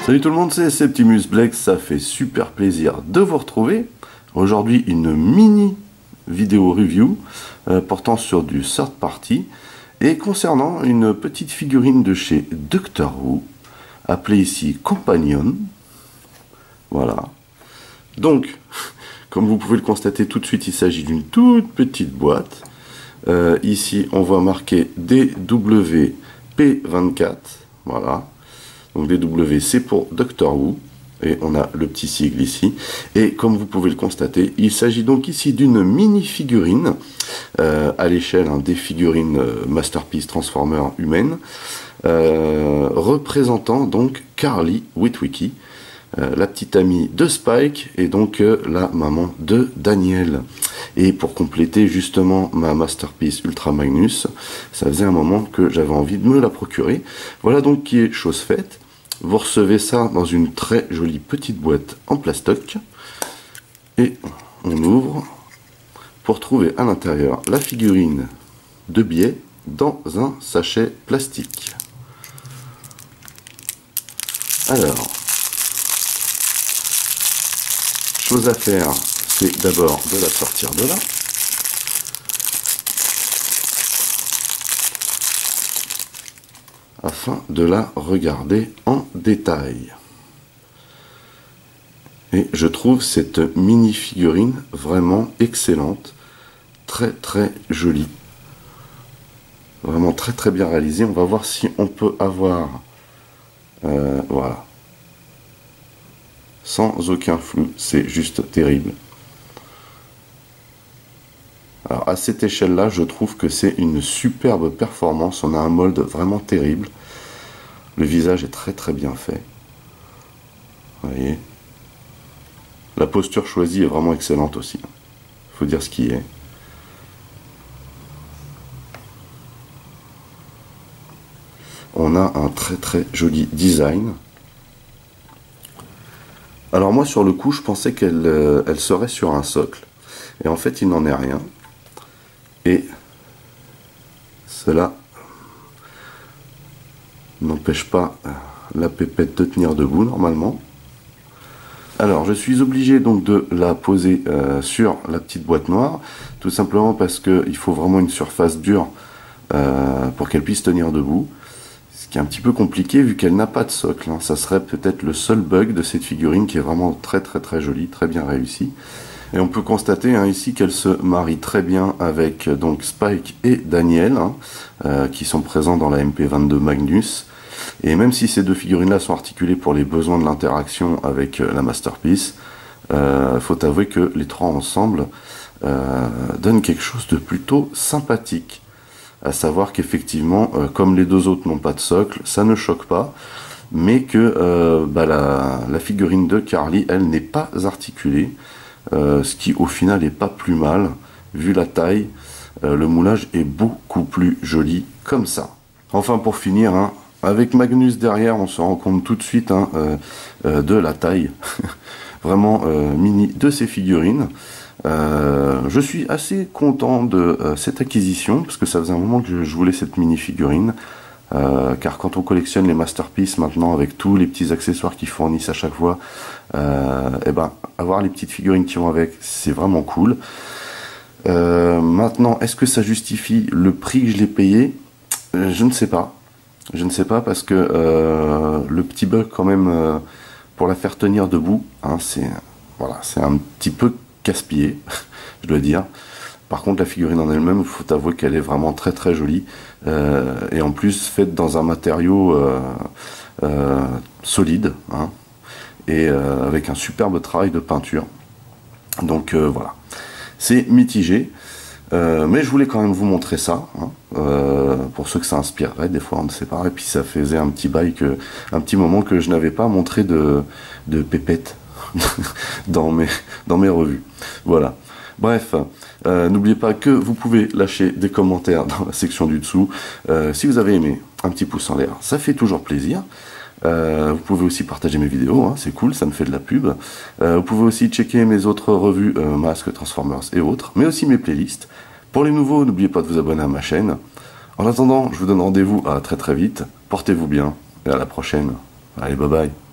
Salut tout le monde, c'est Septimus Black, ça fait super plaisir de vous retrouver. Aujourd'hui, une mini vidéo review portant sur du third party et concernant une petite figurine de chez Doctor Who, appelée ici Companion. Voilà. Donc, comme vous pouvez le constater tout de suite, il s'agit d'une toute petite boîte. Ici, on voit marqué DWP24. Voilà. Donc DW, c'est pour Doctor Who. Et on a le petit sigle ici. Et comme vous pouvez le constater, il s'agit donc ici d'une mini-figurine à l'échelle des figurines Masterpiece Transformer humaines, représentant donc Carly Witwicky, la petite amie de Spike et donc la maman de Daniel. Et pour compléter justement ma Masterpiece Ultra Magnus, ça faisait un moment que j'avais envie de me la procurer. Voilà donc qui est chose faite. Vous recevez ça dans une très jolie petite boîte en plastoc. Et on ouvre pour trouver à l'intérieur la figurine de biais dans un sachet plastique. Alors, chose à faire, c'est d'abord de la sortir de là. Afin de la regarder en détail. Et je trouve cette mini figurine vraiment excellente, très jolie, vraiment très bien réalisée. On va voir si on peut avoir voilà, sans aucun flou, c'est juste terrible. Alors à cette échelle là, je trouve que c'est une superbe performance. On a un mold vraiment terrible, le visage est très bien fait, vous voyez, la posture choisie est vraiment excellente aussi, il faut dire ce qui est. On a un très joli design. Alors moi sur le coup je pensais qu'elle elle serait sur un socle, et en fait il n'en est rien. Et cela n'empêche pas la pépette de tenir debout normalement. Alors je suis obligé donc de la poser sur la petite boîte noire, tout simplement parce qu'il faut vraiment une surface dure pour qu'elle puisse tenir debout. Ce qui est un petit peu compliqué vu qu'elle n'a pas de socle, hein. Ça serait peut-être le seul bug de cette figurine qui est vraiment très jolie, très bien réussie. Et on peut constater ici qu'elle se marie très bien avec donc Spike et Daniel, qui sont présents dans la MP22 Magnus. Et même si ces deux figurines-là sont articulées pour les besoins de l'interaction avec la Masterpiece, faut avouer que les trois ensemble donnent quelque chose de plutôt sympathique. À savoir qu'effectivement, comme les deux autres n'ont pas de socle, ça ne choque pas, mais que la figurine de Carly, elle, n'est pas articulée. Ce qui au final est pas plus mal vu la taille. Le moulage est beaucoup plus joli comme ça. Enfin pour finir, avec Magnus derrière, on se rend compte tout de suite de la taille vraiment mini de ces figurines. Je suis assez content de cette acquisition parce que ça faisait un moment que je voulais cette mini figurine. Car quand on collectionne les Masterpiece maintenant avec tous les petits accessoires qu'ils fournissent à chaque fois, et ben avoir les petites figurines qui vont avec, c'est vraiment cool. Maintenant, est-ce que ça justifie le prix que je l'ai payé? Je ne sais pas. Je ne sais pas parce que le petit bug quand même pour la faire tenir debout, c'est voilà, c'est un petit peu casse-pied, je dois dire. Par contre, la figurine en elle-même, il faut avouer qu'elle est vraiment très jolie. Et en plus, faite dans un matériau solide. Et avec un superbe travail de peinture. Donc voilà. C'est mitigé. Mais je voulais quand même vous montrer ça. Pour ceux que ça inspirerait. Des fois, on ne sait pas. Et puis, ça faisait un petit moment que je n'avais pas montré de pépette dans mes revues. Voilà. Bref, n'oubliez pas que vous pouvez lâcher des commentaires dans la section du dessous. Si vous avez aimé, un petit pouce en l'air, ça fait toujours plaisir. Vous pouvez aussi partager mes vidéos, c'est cool, ça me fait de la pub. Vous pouvez aussi checker mes autres revues, Masques, Transformers et autres, mais aussi mes playlists. Pour les nouveaux, n'oubliez pas de vous abonner à ma chaîne. En attendant, je vous donne rendez-vous à très vite. Portez-vous bien et à la prochaine. Allez, bye bye.